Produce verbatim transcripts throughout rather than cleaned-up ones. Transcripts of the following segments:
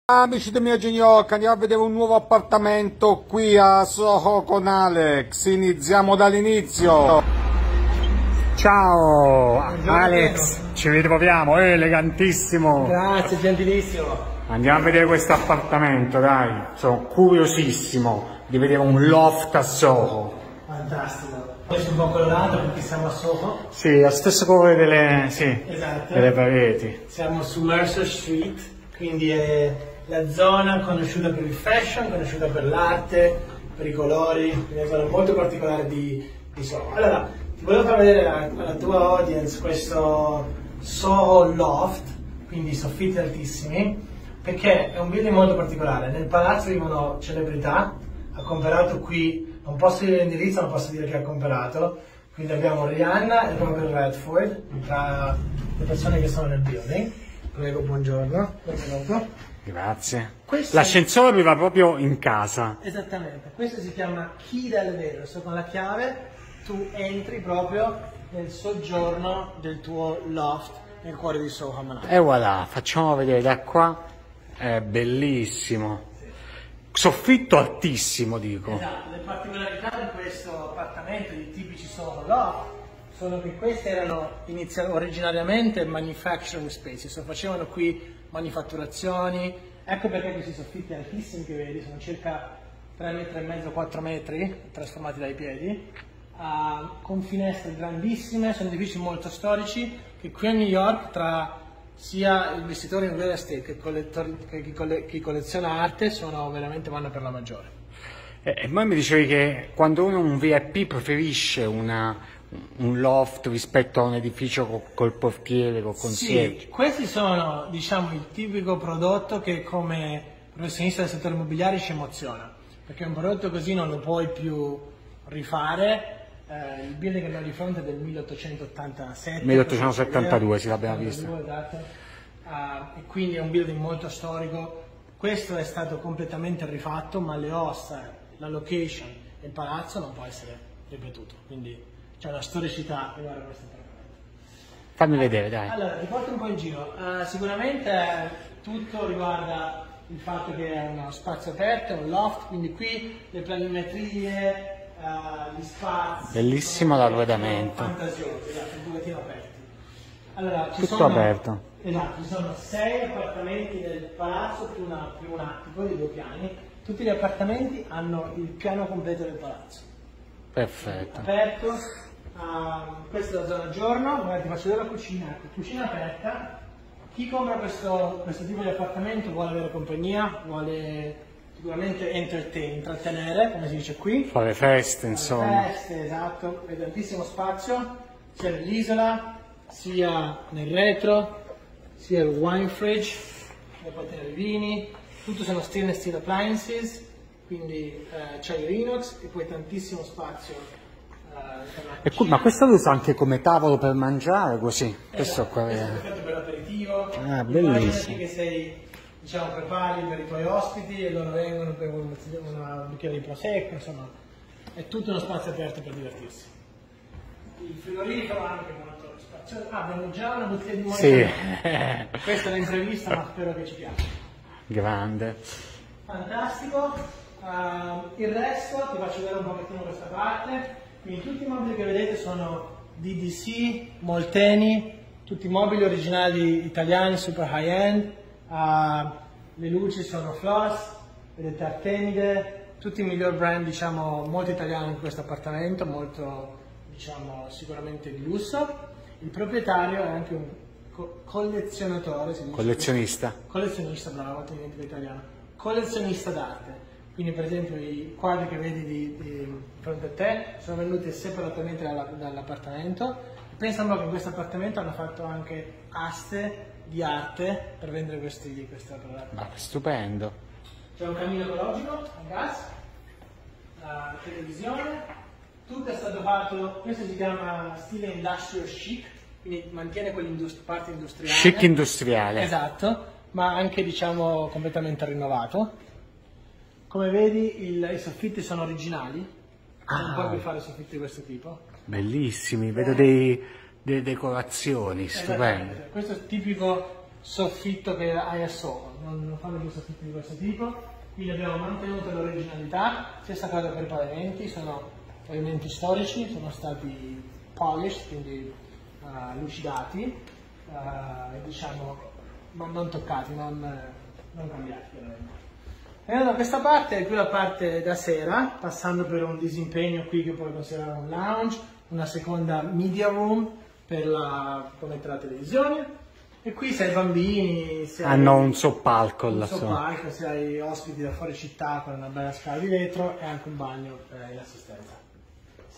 Amici del mio Genioc, andiamo a vedere un nuovo appartamento qui a Soho con Alex. Iniziamo dall'inizio. Ciao Alex, ci ritroviamo, è elegantissimo. Grazie, gentilissimo. Andiamo a vedere questo appartamento, dai. Sono curiosissimo di vedere un loft a Soho. Fantastico. Poi sono un po' colorato perché siamo a Soho. Sì, lo stesso colore delle, sì, Esatto. delle pareti. Siamo su Mercer Street, quindi è la zona conosciuta per il fashion, conosciuta per l'arte, per i colori, quindi è una zona molto particolare di, di Soho. Allora, ti volevo far vedere alla tua audience questo Soho Loft, quindi soffitti altissimi, perché è un building molto particolare. Nel palazzo vivono celebrità, ha comprato qui, non posso dire l'indirizzo, ma posso dire che ha comprato, quindi abbiamo Rihanna e Robert Redford tra le persone che sono nel building. Prego, buongiorno, benvenuto. Grazie. Questo- L'ascensore arriva proprio in casa. Esattamente, questo si chiama key elevator, so con la chiave tu entri proprio nel soggiorno del tuo loft nel cuore di Soho Manhattan. E voilà, facciamo vedere da qua. È bellissimo. Soffitto altissimo, dico. Esatto, le particolarità di questo appartamento, di tipici Soho loft, sono che queste erano inizial- originariamente manufacturing spaces, so facevano qui manifatturazioni, ecco perché questi soffitti altissimi che vedi sono circa tre metri e mezzo, quattro metri, trasformati dai piedi, uh, con finestre grandissime, sono edifici molto storici che qui a New York tra sia i investitori in real estate che, collettori, che chi, colle, chi colleziona arte sono veramente vanno per la maggiore. E e poi mi dicevi che quando uno è un V I P preferisce una, un loft rispetto a un edificio col, col portiere, col concierge. Sì, questi sono diciamo il tipico prodotto che come professionista del settore immobiliare ci emoziona, perché un prodotto così non lo puoi più rifare. Eh, il building che abbiamo di fronte è del milleottocentottantasette, milleottocentosettantadue, sì, l'abbiamo visto. Esatto. Uh, e quindi è un building molto storico. Questo è stato completamente rifatto, ma le ossa, la location e il palazzo non può essere ripetuto, quindi c'è una storicità riguardo a questo appartamento. Fammi vedere, dai. Allora, ti porto un po' in giro. Uh, sicuramente eh, tutto riguarda il fatto che è uno spazio aperto, è un loft, quindi qui le planimetrie, uh, gli spazi... Bellissimo l'arredamento. Fantasiosi, esatto, un pochettino aperti. Allora, ci Tutto sono, aperto. Esatto, ci sono sei appartamenti del palazzo più, una, più un attico di due piani. Tutti gli appartamenti hanno il piano completo del palazzo. Perfetto. Aperto. Uh, questa è la zona giorno, magari ti faccio vedere la cucina, ecco, cucina aperta. Chi compra questo, questo tipo di appartamento vuole avere compagnia, vuole sicuramente entertain, intrattenere, come si dice qui. Fare feste, insomma. Feste, esatto, è tantissimo spazio, sia nell'isola, sia nel retro, sia il wine fridge, dove puoi tenere i vini, tutto sono stainless steel appliances, quindi eh, c'è il inox e poi tantissimo spazio. E qui, ma questo lo usa anche come tavolo per mangiare, così? Questo qua Questo è è... perfetto per l'aperitivo. Ah, Immaginati bellissimo. che sei, diciamo, prepari per i tuoi ospiti e loro vengono per un, un bicchiere di prosecco, insomma, è tutto uno spazio aperto per divertirsi. Il frigorifero anche molto spazioso. Ah, abbiamo già una bottiglia di Sì. Moët. Questa è l'imprevista, ma spero che ci piaccia. Grande. Fantastico. Uh, il resto ti faccio vedere un pochettino questa parte. Quindi tutti i mobili che vedete sono D D C, Molteni, tutti i mobili originali italiani, super high end. Uh, le luci sono Floss, vedete Artemide, tutti i miglior brand, diciamo, molto italiani in questo appartamento, molto, diciamo, sicuramente di lusso. Il proprietario è anche un co collezionatore, si dice. Collezionista. Collezionista, bravo, ti dimentico italiano. Collezionista d'arte. Quindi per esempio i quadri che vedi di, di fronte a te sono venuti separatamente dall'appartamento. Pensa un po' che in questo appartamento hanno fatto anche aste di arte per vendere questi, queste opere. Ma stupendo. C'è un camino ecologico a gas, la televisione, tutto è stato fatto, questo si chiama stile industrial chic, quindi mantiene quell'indust- parte industriale. Chic industriale. Esatto, ma anche diciamo completamente rinnovato. Come vedi il, i soffitti sono originali, non Ah. puoi più fare soffitti di questo tipo. Bellissimi, vedo dei, delle decorazioni, stupende. Esattamente. Questo è tipico soffitto che hai a sopra, non, non fanno più soffitti di questo tipo, quindi abbiamo mantenuto l'originalità. Stessa cosa per i pavimenti, sono pavimenti storici, sono stati polished, quindi uh, lucidati, uh, diciamo, ma non toccati, non, non cambiati chiaramente. E da questa parte è qui la parte da sera, passando per un disimpegno qui che puoi considerare un lounge, una seconda media room per, la, per mettere la televisione, e qui se hai bambini, se hanno hai, un soppalco un là soppalco, se hai ospiti da fuori città con una bella scala di vetro e anche un bagno per l'assistenza. Sì.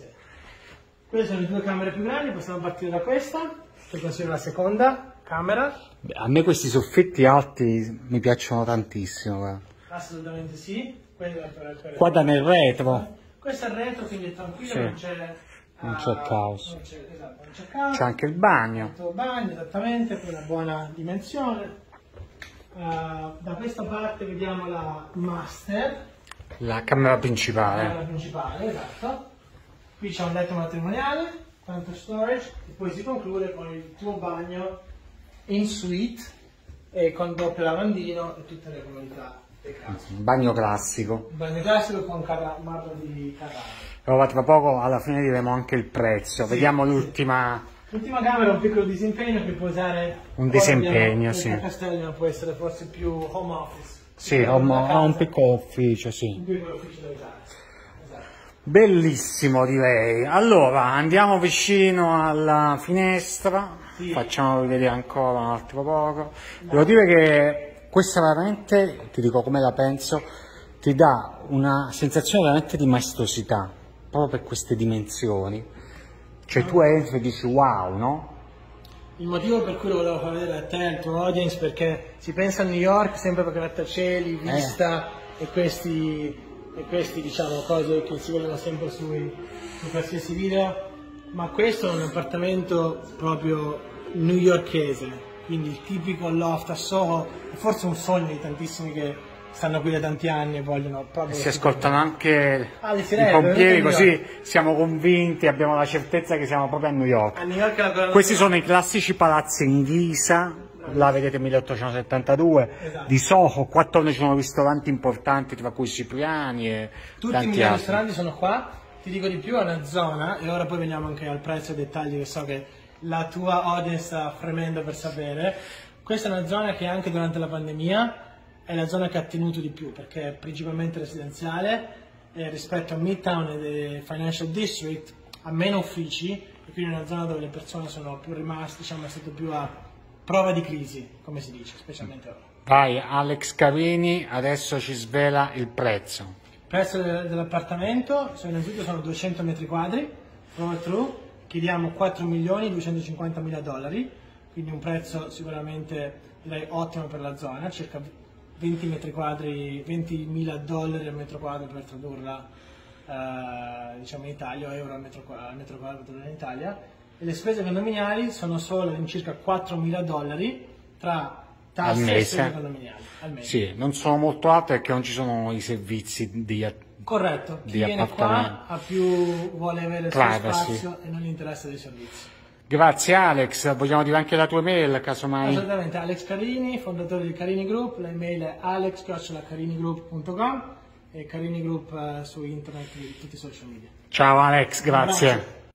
Queste sono le due camere più grandi, possiamo partire da questa, che considero la seconda camera. Beh, a me questi soffitti alti mi piacciono tantissimo. Guarda. Assolutamente sì. Per, per Guarda nel retro. Questo è il retro, quindi è tranquillo, sì. non c'è non c'è uh, caos. Non c'è, esatto, non c'è caos. C'è anche il bagno. Il bagno, esattamente, per una buona dimensione. Uh, da questa parte vediamo la master. La camera principale. La camera principale, esatto. Qui c'è un letto matrimoniale, tanto storage, e poi si conclude con il tuo bagno in suite e con doppio lavandino e tutte le comodità. Un bagno classico. Un bagno classico con marmo di Carrara. Però tra poco alla fine diremo anche il prezzo. Sì, vediamo sì. l'ultima. L'ultima camera è un piccolo disimpegno che può usare. Un disimpegno, sì. Il castello può essere forse più home office. Sì, home, ha un piccolo ufficio, sì. Un piccolo ufficio da usare. Esatto. Bellissimo direi. Allora andiamo vicino alla finestra. Sì. Facciamo vedere ancora un altro poco. No. Devo dire che questa veramente, ti dico come la penso, ti dà una sensazione veramente di maestosità, proprio per queste dimensioni. Cioè tu entri e dici wow, no? Il motivo per cui lo volevo far vedere a te, al tuo audience, perché si pensa a New York sempre per grattacieli, vista eh. e questi, e questi diciamo cose che si vedono sempre sui, su qualsiasi video, ma questo è un appartamento proprio newyorkese. Quindi il tipico loft a Soho, è forse un sogno di tantissimi che stanno qui da tanti anni e vogliono proprio... Si ascoltano anche ah, i pompieri, così siamo convinti, abbiamo la certezza che siamo proprio a New York. A New York la Questi sono i classici palazzi in ghisa, là vedete milleottocentosettantadue, esatto. Di Soho, qua attorno ci sono ristoranti importanti, tra cui Cipriani e tutti tanti i miei altri. ristoranti sono qua, ti dico di più, è una zona, e ora poi veniamo anche al prezzo e ai dettagli che so che la tua audience sta fremendo per sapere. Questa è una zona che anche durante la pandemia è la zona che ha tenuto di più, perché è principalmente residenziale e rispetto a Midtown e Financial District ha meno uffici, e quindi è una zona dove le persone sono più rimaste, diciamo, è stato più a prova di crisi, come si dice, specialmente ora. Vai, Alex Carini adesso ci svela il prezzo. Il prezzo dell'appartamento, innanzitutto sono duecento metri quadri, floor through. Chiediamo quattro milioni duecentocinquantamila dollari, quindi un prezzo sicuramente direi ottimo per la zona, circa venti metri quadri, ventimila dollari al metro quadro per tradurla eh, diciamo in Italia, o euro al metro, al metro quadro per tradurla in Italia, e le spese condominiali sono solo in circa quattromila dollari tra tasse e spese condominiali al mese. Sì, non sono molto alte perché non ci sono i servizi di corretto, chi viene qua ha più, vuole avere il suo spazio e non gli interessa dei servizi. Grazie Alex, vogliamo dire anche la tua email casomai? Assolutamente, Alex Carini, fondatore di Carini Group, la email è alex chiocciola carinigroup punto com e Carini Group uh, su internet e tutti i social media. Ciao Alex, grazie.